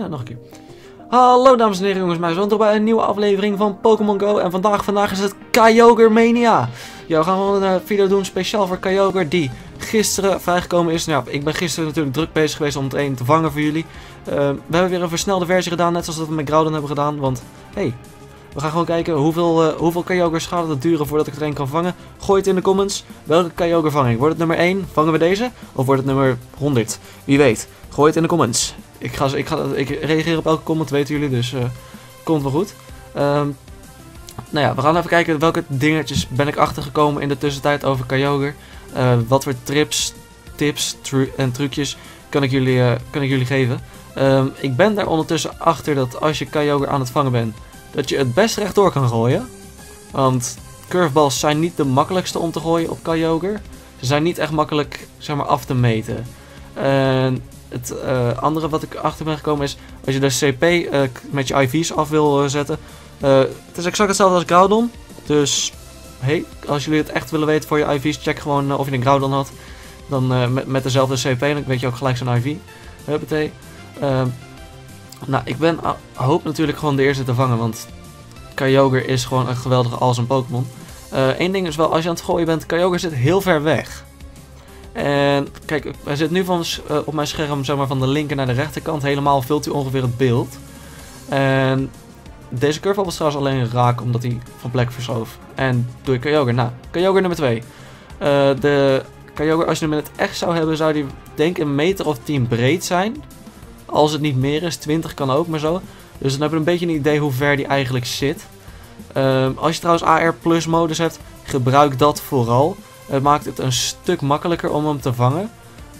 nog een keer. Hallo dames en heren, jongens, mij zijn bij een nieuwe aflevering van Pokémon Go. En vandaag is het Kyogre Mania. Ja, we gaan gewoon een video doen speciaal voor Kyogre die gisteren vrijgekomen is. Nou, ik ben gisteren natuurlijk druk bezig geweest om het een te vangen voor jullie. We hebben weer een versnelde versie gedaan, net zoals dat we met Groudon hebben gedaan. Want, hey, we gaan gewoon kijken hoeveel Kyogre's gaat het duren voordat ik er een kan vangen. Gooi het in de comments. Welke Kyogre vang ik? Wordt het nummer 1? Vangen we deze? Of wordt het nummer 100? Wie weet. Gooi het in de comments. Ik reageer op elke comment, weten jullie, dus komt wel goed. Nou ja, we gaan even kijken welke dingetjes ben ik achtergekomen in de tussentijd over Kyogre. Wat voor tips en trucjes kan ik jullie geven. Ik ben daar ondertussen achter dat als je Kyogre aan het vangen bent, dat je het best rechtdoor kan gooien. Want curveballs zijn niet de makkelijkste om te gooien op Kyogre. Ze zijn niet echt makkelijk, zeg maar, af te meten. Het andere wat ik achter ben gekomen is, als je de CP met je IV's af wil zetten. Het is exact hetzelfde als Groudon. Dus, hey, als jullie het echt willen weten voor je IV's, check gewoon of je een Groudon had. Dan met dezelfde CP, dan weet je ook gelijk zijn IV. Huppatee. Nou, ik hoop natuurlijk gewoon de eerste te vangen, want Kyogre is gewoon een geweldige awesome Pokémon. Eén ding is wel, als je aan het gooien bent, Kyogre zit heel ver weg. En kijk, hij zit nu op mijn scherm, zeg maar, van de linker naar de rechterkant. Helemaal vult u ongeveer het beeld. En deze curveball was trouwens alleen raak omdat hij van plek verschoof. En doe je Kyogre. Nou, Kyogre nummer 2. De Kyogre, als je hem in het echt zou hebben, zou die denk ik een meter of 10 breed zijn. Als het niet meer is, 20 kan ook maar zo. Dus dan heb je een beetje een idee hoe ver die eigenlijk zit. Als je trouwens AR Plus modus hebt, gebruik dat vooral. Het maakt het een stuk makkelijker om hem te vangen.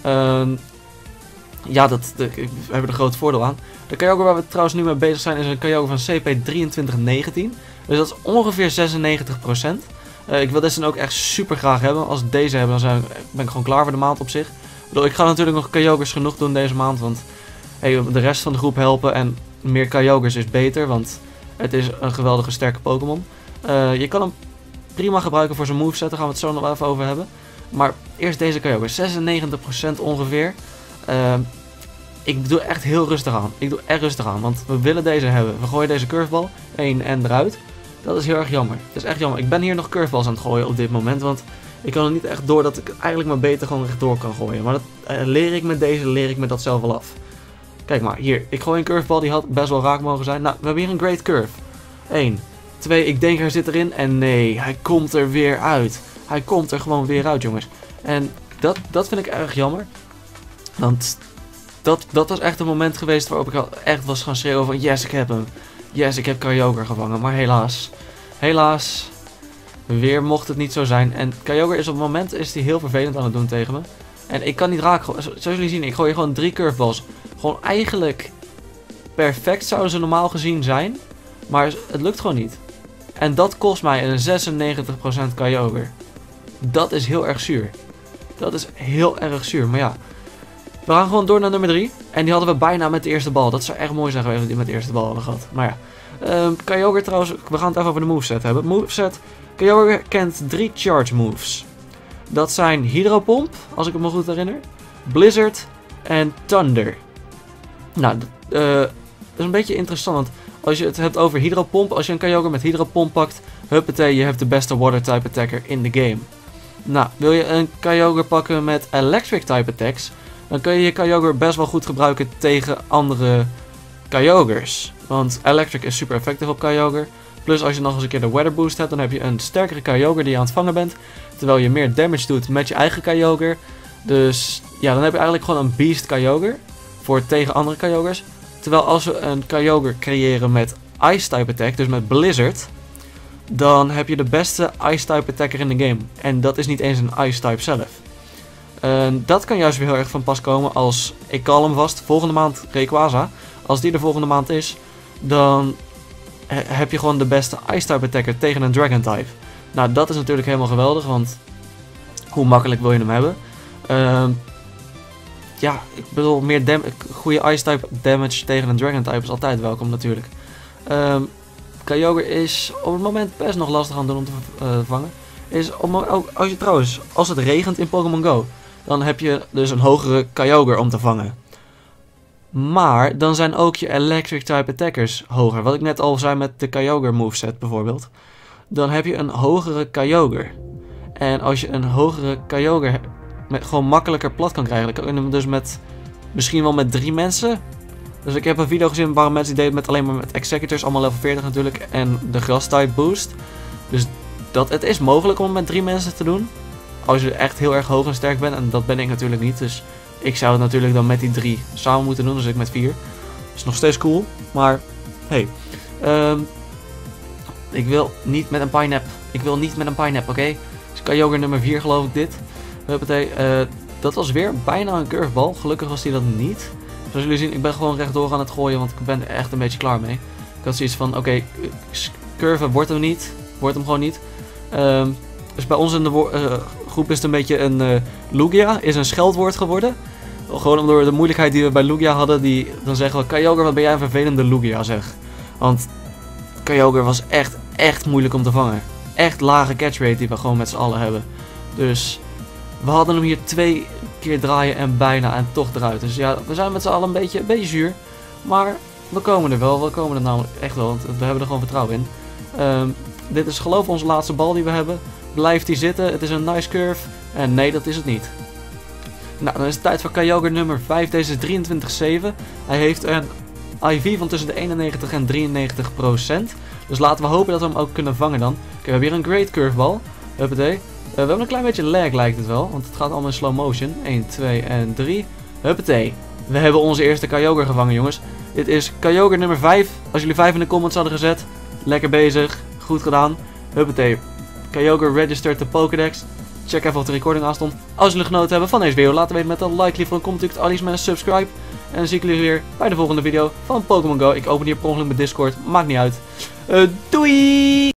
Ja, we hebben er een groot voordeel aan. De Kyogre waar we trouwens nu mee bezig zijn is een Kyogre van CP 2319. Dus dat is ongeveer 96%. Ik wil deze dan ook echt super graag hebben. Als ik deze heb, dan ben ik gewoon klaar voor de maand op zich. Ik ga natuurlijk nog Kyogres genoeg doen deze maand. Want hey, de rest van de groep helpen en meer Kyogres is beter. Want het is een geweldige sterke Pokémon. Je kan hem prima gebruiken voor zijn moveset, daar gaan we het zo nog wel even over hebben. Maar eerst deze Kyogre, 96% ongeveer. Ik doe echt heel rustig aan. Ik doe echt rustig aan, want we willen deze hebben. We gooien deze curveball, 1 en eruit. Dat is heel erg jammer. Het is echt jammer. Ik ben hier nog curveballs aan het gooien op dit moment, want ik kan er niet echt door dat ik eigenlijk maar beter gewoon rechtdoor kan gooien. Maar dat leer ik met deze, leer ik me dat zelf wel af. Kijk maar, hier. Ik gooi een curveball, die had best wel raak mogen zijn. Nou, we hebben hier een great curve. 1. 2, ik denk hij zit erin en nee, hij komt er weer uit. Hij komt er gewoon weer uit, jongens. En dat vind ik erg jammer. Want dat was echt een moment geweest waarop ik al echt was gaan schreeuwen van yes, ik heb hem. Yes, ik heb Kyogre gevangen. Maar helaas, weer mocht het niet zo zijn. En Kyogre is op het moment heel vervelend aan het doen tegen me. En ik kan niet raken. Zoals jullie zien, ik gooi gewoon 3 curveballs. Gewoon eigenlijk perfect zouden ze normaal gezien zijn. Maar het lukt gewoon niet. En dat kost mij een 96% Kyogre. Dat is heel erg zuur. Dat is heel erg zuur. Maar ja, we gaan gewoon door naar nummer 3. En die hadden we bijna met de eerste bal. Dat zou echt mooi zijn geweest dat die met de eerste bal hadden gehad. Maar ja, Kyogre trouwens, we gaan het even over de moveset hebben. Moveset, Kyogre kent 3 charge moves. Dat zijn Hydropomp, als ik me goed herinner. Blizzard en Thunder. Nou, dat is een beetje interessant, want als je het hebt over Hydropomp, als je een Kyogre met Hydropomp pakt, huppatee, je hebt de beste water type attacker in de game. Nou, wil je een Kyogre pakken met electric type attacks, dan kun je je Kyogre best wel goed gebruiken tegen andere Kyogres. Want electric is super effectief op Kyogre. Plus als je nog eens een keer de weather boost hebt, dan heb je een sterkere Kyogre die je aan het vangen bent. Terwijl je meer damage doet met je eigen Kyogre. Dus ja, dan heb je eigenlijk gewoon een beast Kyogre voor tegen andere Kyogres. Terwijl als we een Kyogre creëren met Ice type attack, dus met Blizzard, dan heb je de beste Ice type attacker in de game. En dat is niet eens een Ice type zelf. Dat kan juist weer heel erg van pas komen als, ik call hem vast, volgende maand Rayquaza. Als die de volgende maand is, dan heb je gewoon de beste Ice type attacker tegen een Dragon type. Nou, dat is natuurlijk helemaal geweldig, want hoe makkelijk wil je hem hebben? Ja, ik bedoel, goede Ice-type damage tegen een Dragon-type is altijd welkom natuurlijk. Kyogre is op het moment best nog lastig aan het doen om te vangen. Als het regent in Pokémon Go, dan heb je dus een hogere Kyogre om te vangen. Maar dan zijn ook je electric type attackers hoger. Wat ik net al zei met de Kyogre moveset bijvoorbeeld. Dan heb je een hogere Kyogre. En als je een hogere Kyogre gewoon makkelijker plat kan krijgen, dan kan je hem dus misschien wel met 3 mensen. Dus ik heb een video gezien waar mensen die deden met alleen maar met Executors, allemaal level 40 natuurlijk, en de Grass type boost. Dus het is mogelijk om het met 3 mensen te doen. Als je echt heel erg hoog en sterk bent, en dat ben ik natuurlijk niet. Dus ik zou het natuurlijk dan met die 3 samen moeten doen, dus ik met 4. Dat is nog steeds cool, maar hey. Ik wil niet met een Pineapple. Ik wil niet met een Pineapple, oké? Dus Kyogre nummer 4 geloof ik dit. Dat was weer bijna een curveball. Gelukkig was die dat niet. Zoals jullie zien, ik ben gewoon rechtdoor aan het gooien, want ik ben er echt een beetje klaar mee. Ik had zoiets van, oké, curven wordt hem niet. Wordt hem gewoon niet. Dus bij ons in de groep is het een beetje een Lugia. Is een scheldwoord geworden. Gewoon door de moeilijkheid die we bij Lugia hadden. Dan zeggen we, Kyogre, wat ben jij een vervelende Lugia, zeg. Want Kyogre was echt moeilijk om te vangen. Echt lage catch rate die we gewoon met z'n allen hebben. Dus we hadden hem hier 2 keer draaien en bijna en toch eruit. Dus ja, we zijn met z'n allen een beetje zuur. Maar we komen er wel. We komen er nou echt wel, want we hebben er gewoon vertrouwen in. Dit is geloof ik onze laatste bal die we hebben. Blijft hij zitten? Het is een nice curve. En nee, dat is het niet. Nou, dan is het tijd voor Kyogre nummer 5. Deze is 23,7. Hij heeft een IV van tussen de 91 en 93%. Dus laten we hopen dat we hem ook kunnen vangen dan. Kijk, we hebben hier een great curveball. Huppatee. We hebben een klein beetje lag lijkt het wel. Want het gaat allemaal in slow motion. 1, 2 en 3. Huppatee. We hebben onze eerste Kyogre gevangen, jongens. Dit is Kyogre nummer 5. Als jullie 5 in de comments hadden gezet. Lekker bezig. Goed gedaan. Huppatee. Kyogre registered de Pokédex. Check even of de recording aanstond. Als jullie genoten hebben van deze video, laat weten met een like, liever een comment, natuurlijk alias met een subscribe. En dan zie ik jullie weer bij de volgende video van Pokémon Go. Ik open hier per ongeluk mijn Discord, maakt niet uit. Doei!